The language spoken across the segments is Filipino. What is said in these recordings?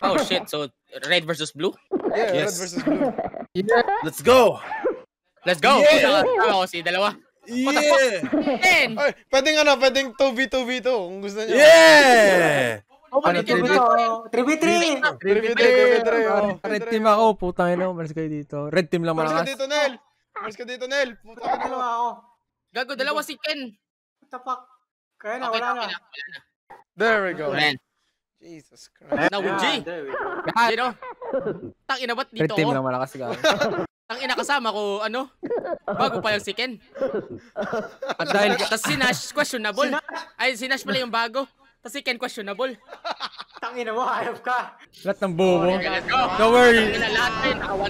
Oh shit, so red versus blue? Yeah, red versus blue. Yeah. Let's go! Let's go! Yeah! Ako si dalawa. Yeah! Ay, pwedeng 2v2v2 kung gusto niyo. Yeah! Ano, 3v3! 3v3. Red team ako, putang ina, umalis kayo dito. Red team lang Mars ka malakas. dito, Nel. Mars ka dito, Nel. Puta ka na mo. ako. Gago, dalawa si Ken. What the fuck? Kaya na, Okay, wala okay na. na. There we go. Man, Jesus Christ. now with G. There we go. You know? Tangina ba't Red dito team ako? lang malakas ka. Tangina kasama ko, ano? Bago pa yung si Ken. At dahil, Tapos si Nash, questionable. Ay, si Nash pala yung bago. Tapos si Ken, questionable. Tangina mo, hayop ka. lahat ng bobo. Okay, let's go. Don't worry. Tangina lahat din. Naka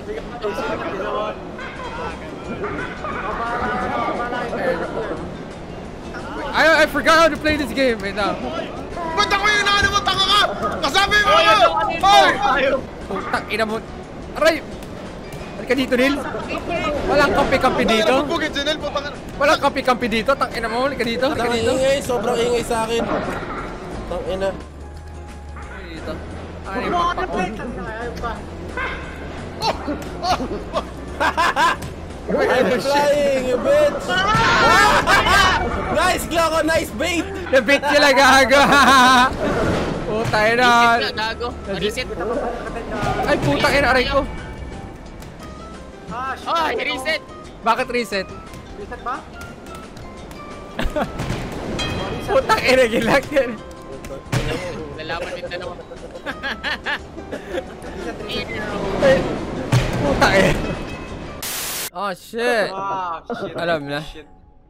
1v1. I forgot how to play this game right now. Ba't ako yung inaano mo? Tanga ka! Kasabi mo ako! Hoy! Putang ina mo. Aray! Halika dito, Neil. Walang kampi-kampi dito. Magbugit si Nel, puta ka na. Walang kampi-kampi dito. Tang ina mo, halika dito. Halika Ang dito. ingay, sobrang ingay sa akin. Tangina. Dito. Ay, Buka ka na, play. Tangina, hayop ka. I'm flying, you bitch! Nice, Glock! Nice bait! nabit ka lang, gago. Putang ina. Reset na, gago. Reset. Ay, putang ina, aray ko. Ah, shit. Oh, reset. Bakit reset? Reset ba? Putang ina, gilag yan. Lalaban yung dalawa. Ay, putang ina. Oh, shit. Ah, shit. Alam na. Shit.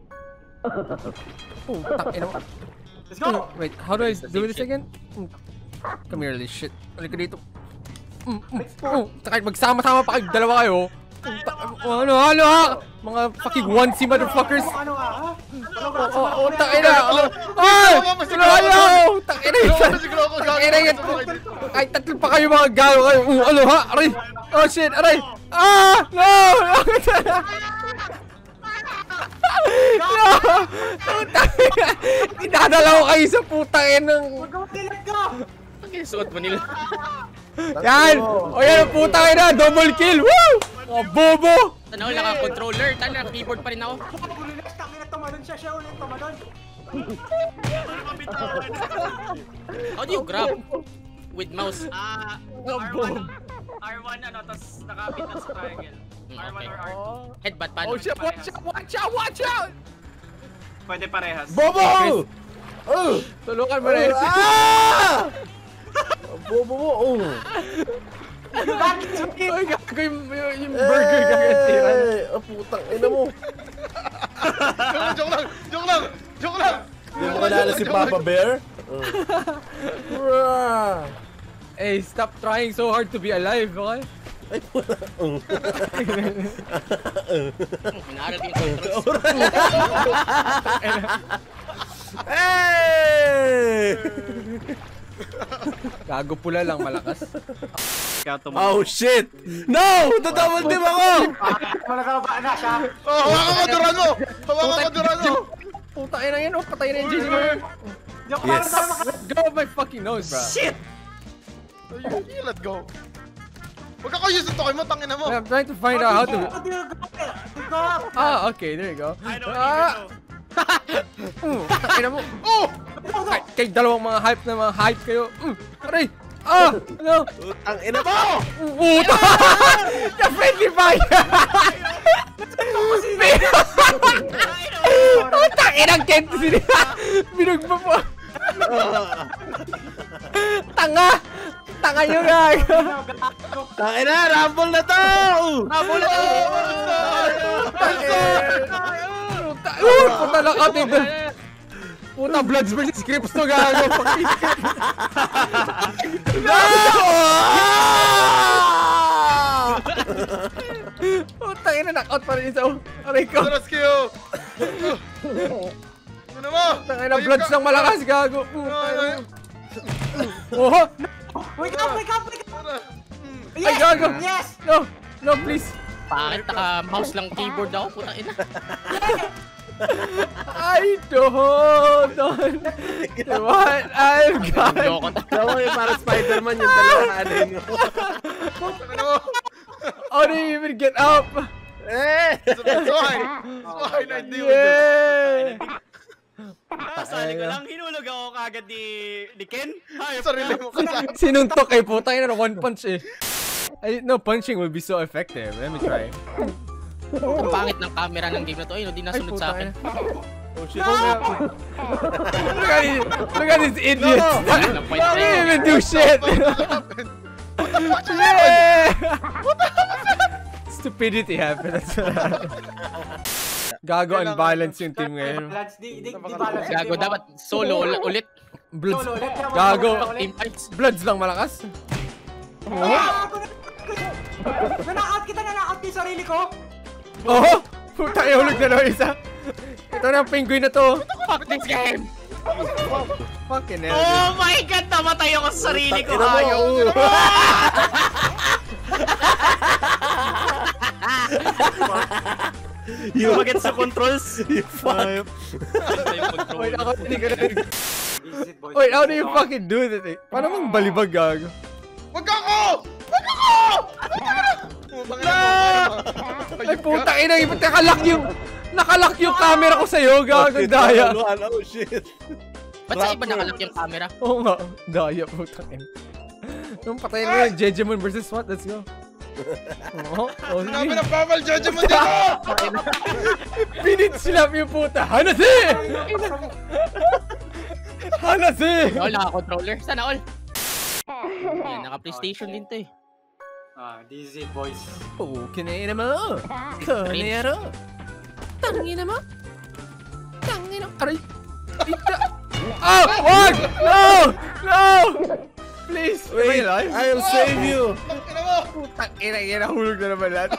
Putang ina mo. Let's go! Wait, how do I do this again? Come here, this shit. Halika dito. Kahit magsama-sama pa kayo, dalawa kayo. Ano ha? Mga fucking onesie motherfuckers. Ano ka, ha? Oh, tangina. Ay! Ano? Tangina yun. Tangina yun. Kahit tatlo pa kayo mga gago kayo. Ano ha? Aray! Oh shit! Aray! Ah! No! No! Tangina! Dinadala ko kayo sa putang inang. Magkakakilag ka! Ang suot mo nila. Yan! O yan ang putang ina! Double kill! Woo! Oh, bobo! Ano, naka-controller. Tana, keyboard pa rin ako. Relax, tangina, tumalon siya. Siya ulit tumalon. How do you grab? With mouse. R1 ano, tapos nakapit na sa triangle. R1 Okay. or R2. Headbutt pa. Oh shit! Watch out! Watch out! Watch out! Pwede parehas. Bobo! Tulungan mo rin. Ah! Bobo mo! Ay, gago yung burger gagatira. Oh, putang ina mo! Joke lang! Hindi mo kilala si Papa Bear? Hey, stop trying so hard to be alive, okay? Ay, wala. Inaral yung controls. Hey! Gago pula lang, malakas. Oh shit! No! Double team ako! Malakaba na siya. Hawakan mo, Durano! Puta ina yan, oh, patay na yung GG mo. Yes! Go off my fucking nose, bro. Shit! Let's go. Huwag ako use ito kayo mo, tangin na mo. I'm trying to find out how to... Go up! Ah, okay, there you go. I don't even know. Ina mo. Oh! Kay dalawang mga hype kayo. Aray! Ah! Ano? Ang ina mo! Puta! The friendly fire! Puta! Inang Kent sila! Binugba po! Tanga! Tanga nyo nga! Ang ina! Rumble na to! Rumble na to! Puta nakating! Puta Bloods vs Crips to gago! No! Puta ina, knockout pa rin isa. Aray ko! Taras kayo! Ano mo? Tangina Bloods ng malakas gago! Oh! Wake up! Ay gago! Yes! No! No please! Bakit naka-mouse lang keyboard ako? Puta ina. I don't know what I've got. Dawa yung parang Spider-Man yung dalawaanin mo. How do you even get up? It's fine, I deal with Yeah! Sali ko lang, hinulog ako kagad ni Ken. it. Sarili mo kasi. Sinuntok eh, puta yun na one punch eh. I didn't know punching would be so effective. Let me try. Ang pangit ng camera ng game na to. Ayun, hindi nasunod sa akin. Oh shit. Look at these idiots. They didn't even do shit. Yeah! Stupidity happened. Gago unbalance yung team ngayon. Balance, di balance. Gago, dapat solo ulit. Bloods. Solo ulit. Gago. Team fights. Bloods lang malakas. Nanakaut kita, nanakaut yung sarili ko. Oh! Puta, ihulog na naman isa. Ito na ang penguin na to. Fuck this game! Fucking hell. Oh my God! Namatay ako sa sarili ko. Ina mo. Ayaw. You Magit sa controls. You fuck. Wait, ako hindi ka na. Easy, boys. Wait, how do you fucking do that eh? Paano mang balibag gago? Wag ako! Wag ako! Ay puta ina, iba't nakalock yung camera ko sa'yo, gago, daya. Oh shit. Ba't sa iba nakalak yung camera? Oo nga, daya putang ina. Nung patayin mo yung Jejemon versus SWAT, let's go. Oh, Sinabi ng bawal, judge mo dito! Pinit-slap yung puta. Hanasi! Hanasi! All, naka-controller. Sana all. Yan, naka-PlayStation din to eh. DZ, boys. Oh, kinain mo. Kanero. Tangina mo. Tangina. Aray. Ita. Oh, wag! No! No! Please. Wait, I'll save you. Ina mo! Putang ina, hulog na naman lahat.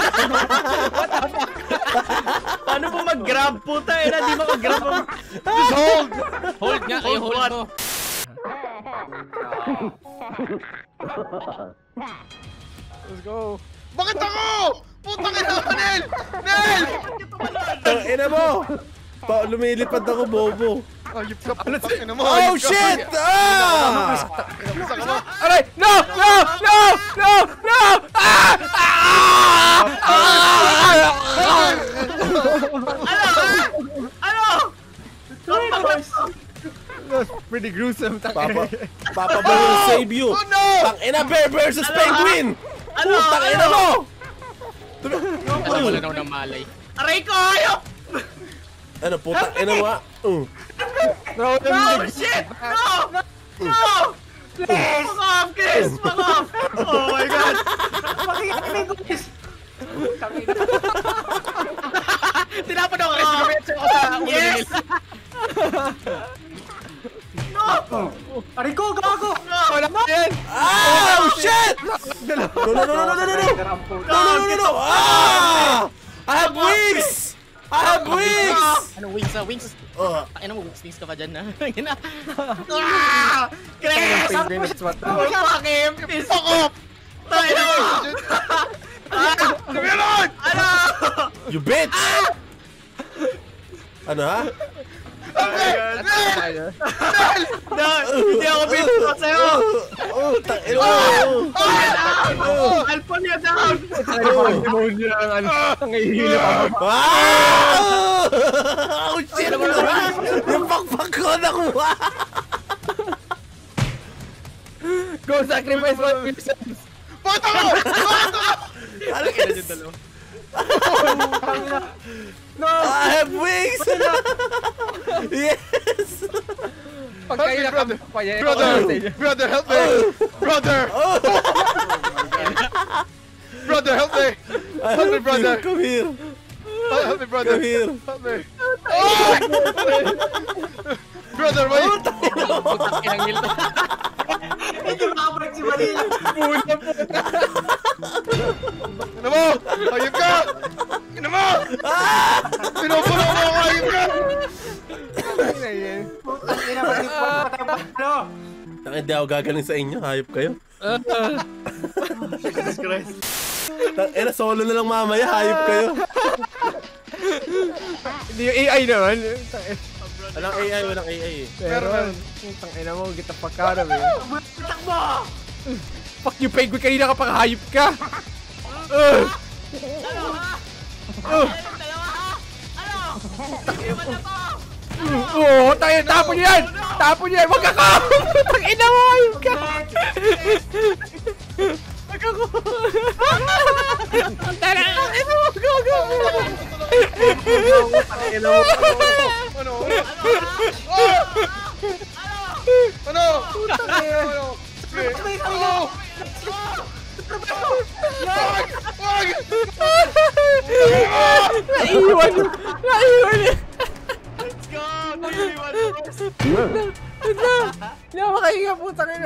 Paano mo mag-grab? Puta, di makagrab mo. Just hold! Hold nga, kayo hold mo. Let's go. Bakit ako? Putang ina mo, Nel! Nel! Ina mo. Lumilipad ako, bobo. Ayup ka, putang ina mo. Oh shit! Ah! Aray! No! No! No! No! No! Ah! That's pretty gruesome. Papa Bear will save you. Oh no! Tangina Bear versus Penguin. Tangina mo. Wala na ako ng malay. Aray ko, ayaw! Ano, putang ina mo. No! No, shit! No! No! Please! Fuck off, Chris! Fuck off! Oh my God! Pakinggan ko, boys. Tinapon ako kasi gumetsa ako sa ulo ni Yes! Nil. Aray ko, gago! Wala pa yan! Oh shit! No. Ah! I have wings! I have wings! Ano, wings na, wings? Ay na mo, wings ka pa dyan na. Ina. Chris! Fuck him! Fuck off! Tayo na mo! Tumilon! Ano? You bitch! Ano ha? No, hindi ako binto sa'yo! Tangina mo! Alpon niya down! Demonyo ang ano, ang ihihila pa. Oh shit! Yung pakpak ko nakuha! Go sacrifice 1%. Bakit ako? I have wings! Yes! Pagkain na ka pa yan. Brother, help me! Brother! Brother, help me! Help me, brother! Come here! Help me, brother! Come here! Help me! Brother, wait! Putang inang Nil. Hindi makabalik si Manila. Ina mo! Ayun ka! Ina mo! Pinupuno mo ako! Ayun ka! Putang ina, patay pa tayo. Tangina, di ako gagaling sa inyo. Hayop kayo. Jesus Christ. Tangina, solo na lang mamaya. Hayop kayo. Hindi yung AI naman. Walang AI, walang AI eh. Pero, tangina mo, kita pagkarap eh. Takbo! Fuck you, Penguin, kanina ka pang hayop ka! Oo, tayo, tapon niyo yan! Tapon niyo yan! Wag ako! Tangina mo, hayop ka! Wag ako! Tara! Go, go! Ano? Ano? Ano? Wag! Naiiwan yun! Naiiwan yun! Let's go! Naiiwan mo! Hindi ako makahinga po, tangina.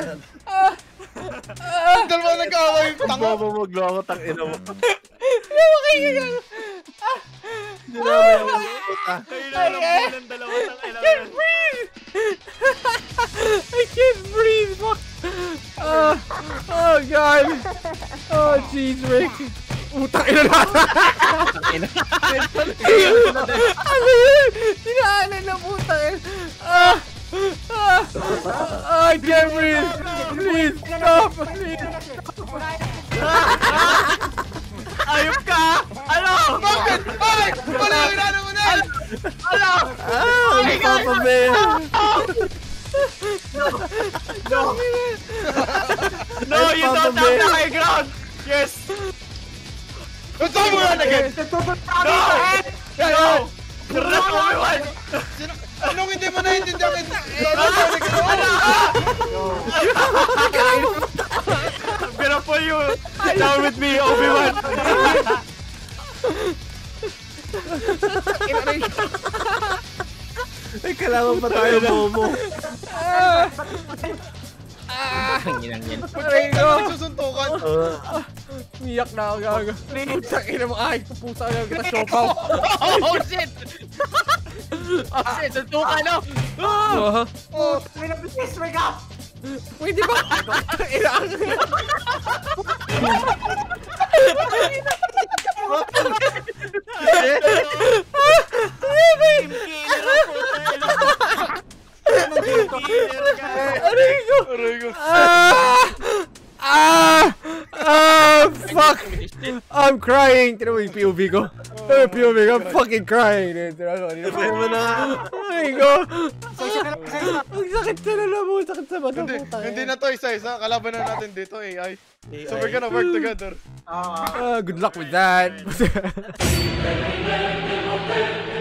Dalawa nag-away, tanga. Magloko, tangina mo. Hindi ako makahinga. Hindi naman yung puta. Kailangan ng dalawa ng I can't breathe! I can't breathe! Fuck! Oh God! Oh jeez, Rick! Utang ina na! Ano yun? Tinaanan na putang ina! I can't breathe! Please stop! Please! Ayop ka! Ano? Bakit? Ay! Wala yung inano mo na! Ano? Ang papabaya! No, you don't have the high ground! Yes! Ito mo yan again! No! No! Correct Obi-Wan! Anong hindi mo naiintindihan? I'm gonna pull you down with me, Obi-Wan! Ay, kailangan pa tayo bobo. Aray ko! Nagsusuntukan. Miyak na ako gago. Putang ina mo, ay, pupusa ka kita siopaw. Oh shit! Oh shit, suntukan no! Oh, May nabis, wake up! Pwede ba? Ina Team killer ang puta! Killer ka! Aray ko! aray ko. Fuck! I'm crying! Tira mo yung POV ko. POV ko, I'm fucking crying. Tira mo na. Aray ko! Ang sakit sa lalo, sakit sa mata. Hindi na to isa-isa. Kalaban na natin dito, AI. So we're gonna work together. Good luck with that.